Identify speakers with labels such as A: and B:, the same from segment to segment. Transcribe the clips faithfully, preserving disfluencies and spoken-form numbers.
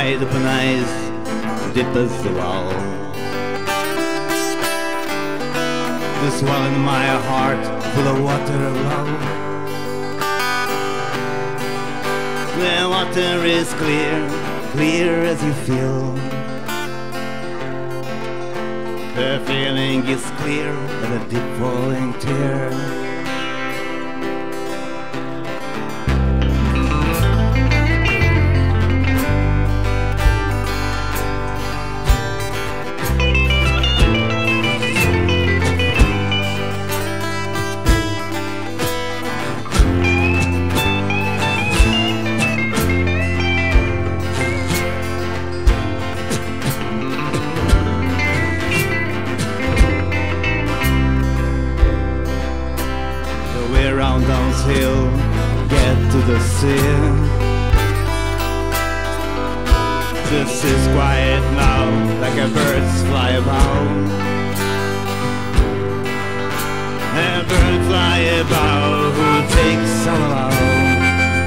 A: wide open eyes, deep as the wall. The swell in my heart, full of water of love. The water is clear, clear as you feel. The feeling is clear, but a deep falling tear. Downhill, get to the sea. This is quiet now, like a bird's fly about. A bird fly about who takes all out.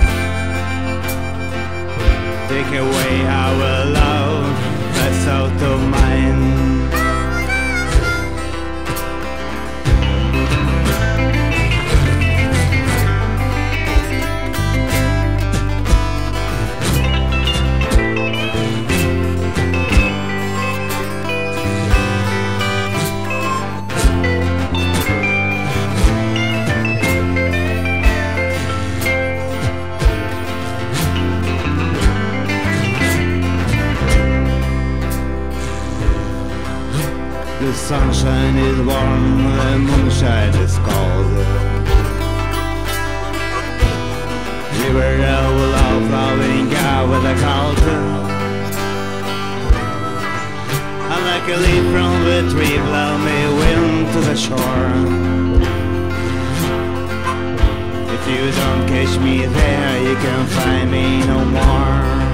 A: Take away our love, that's out of mind. The sunshine is warm, the moonshine is cold. We were all out flowing out with a cold. And like a leaf from the tree, blow me wind to the shore. If you don't catch me there, you can find me no more.